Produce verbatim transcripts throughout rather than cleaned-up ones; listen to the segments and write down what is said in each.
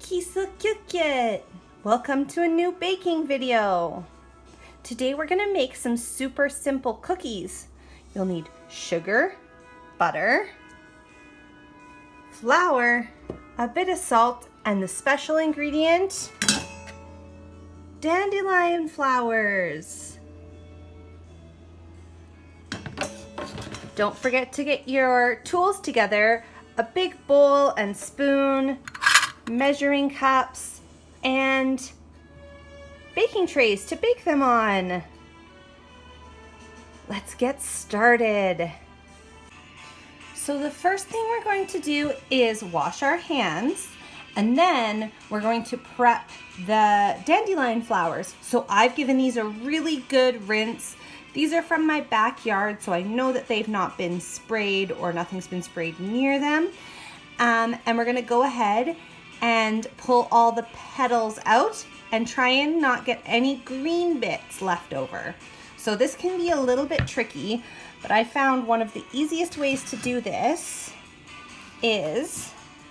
Kisukukit! Welcome to a new baking video. Today we're gonna make some super simple cookies. You'll need sugar, butter, flour, a bit of salt, and the special ingredient, dandelion flowers. Don't forget to get your tools together, a big bowl and spoon, measuring cups, and baking trays to bake them on. Let's get started. So the first thing we're going to do is wash our hands, and then we're going to prep the dandelion flowers. So I've given these a really good rinse. These are from my backyard, so I know that they've not been sprayed or nothing's been sprayed near them. Um, and we're gonna go ahead and pull all the petals out and try and not get any green bits left over. So this can be a little bit tricky, but I found one of the easiest ways to do this is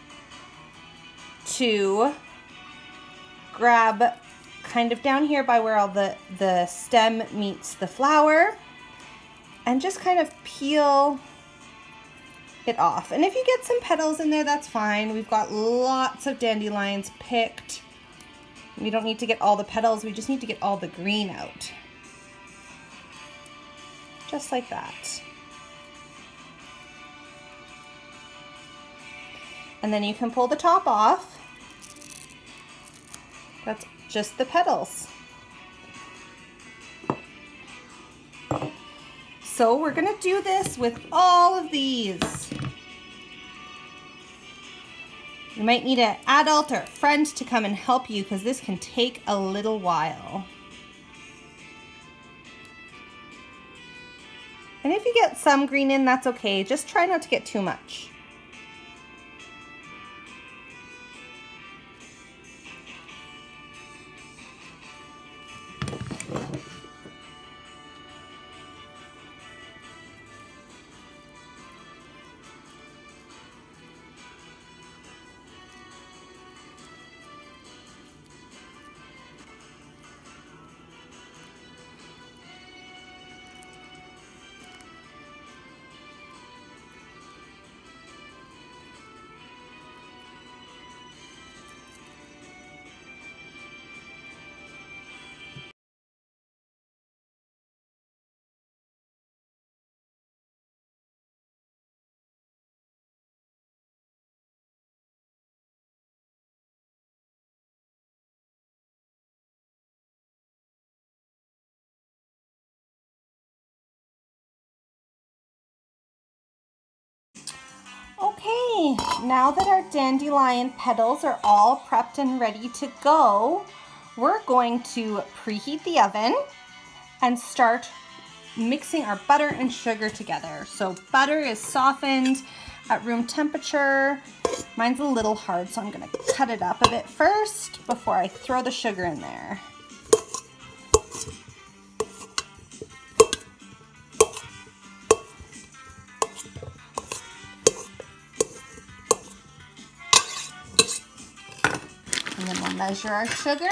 to grab kind of down here by where all the, the stem meets the flower and just kind of peel it off. And if you get some petals in there, that's fine. We've got lots of dandelions picked. We don't need to get all the petals, we just need to get all the green out. Just like that. And then you can pull the top off. That's just the petals. So we're gonna do this with all of these. You might need an adult or a friend to come and help you because this can take a little while. And if you get some green in, that's okay. Just try not to get too much. Okay, now that our dandelion petals are all prepped and ready to go, we're going to preheat the oven and start mixing our butter and sugar together. So butter is softened at room temperature. Mine's a little hard, so I'm gonna cut it up a bit first before I throw the sugar in there. And then we'll measure our sugar.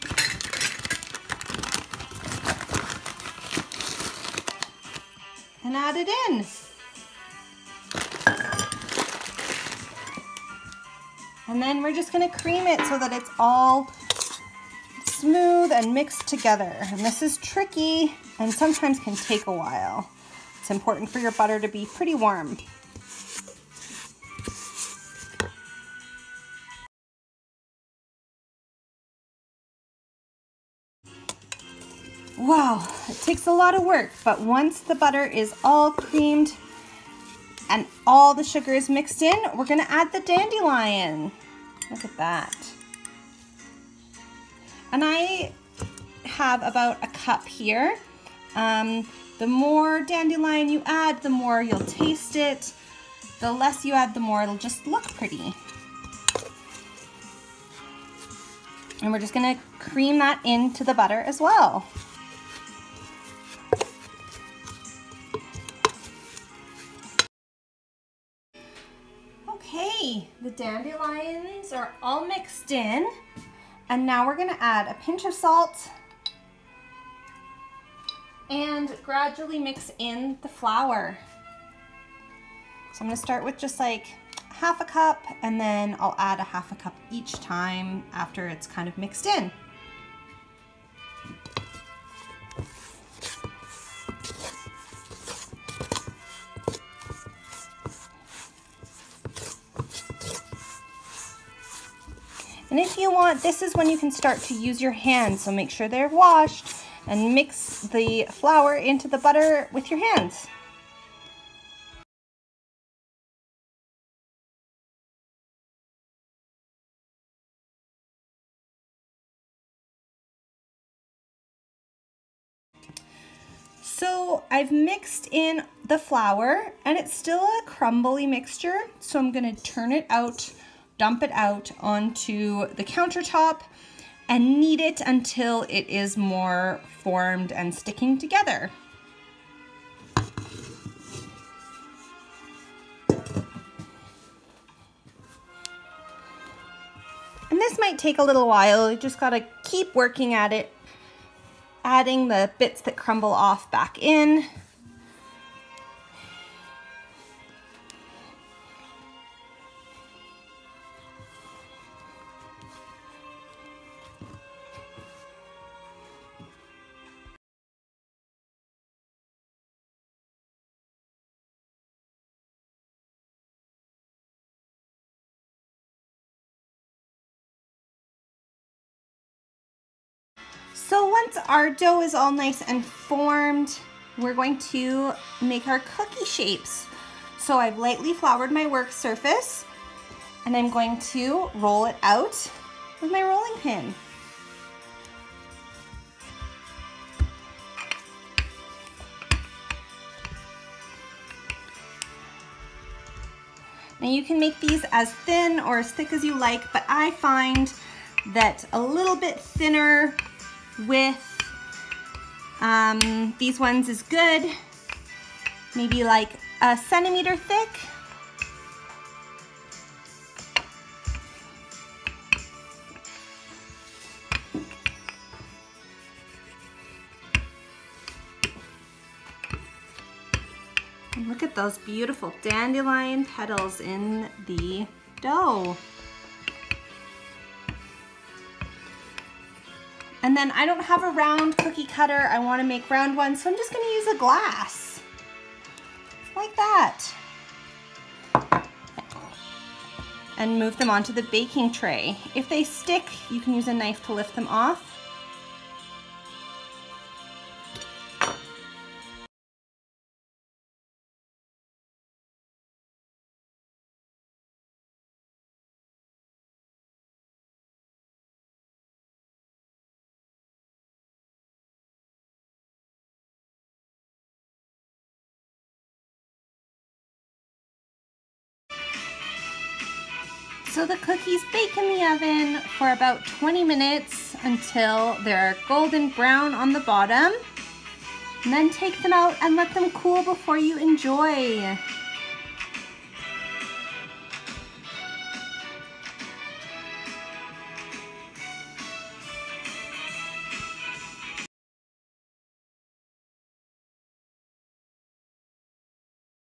And add it in. And then we're just gonna cream it so that it's all smooth and mixed together. And this is tricky and sometimes can take a while. It's important for your butter to be pretty warm. Wow, it takes a lot of work, but once the butter is all creamed and all the sugar is mixed in, we're gonna add the dandelion. Look at that. And I have about a cup here. Um, the more dandelion you add, the more you'll taste it. The less you add, the more it'll just look pretty. And we're just gonna cream that into the butter as well. Okay, the dandelions are all mixed in, and now we're gonna add a pinch of salt and gradually mix in the flour. So I'm gonna start with just like half a cup, and then I'll add a half a cup each time after it's kind of mixed in. And if you want, this is when you can start to use your hands, so make sure they're washed and mix the flour into the butter with your hands. So I've mixed in the flour and it's still a crumbly mixture, so I'm gonna turn it out, dump it out onto the countertop and knead it until it is more formed and sticking together. And this might take a little while, you just gotta keep working at it, adding the bits that crumble off back in. So once our dough is all nice and formed, we're going to make our cookie shapes. So I've lightly floured my work surface and I'm going to roll it out with my rolling pin. Now you can make these as thin or as thick as you like, but I find that a little bit thinner with um, these ones is good, maybe like a centimeter thick. And look at those beautiful dandelion petals in the dough. And then I don't have a round cookie cutter. I want to make round ones, so I'm just going to use a glass. Like that. And move them onto the baking tray. If they stick, you can use a knife to lift them off. So the cookies bake in the oven for about twenty minutes until they're golden brown on the bottom. And then take them out and let them cool before you enjoy.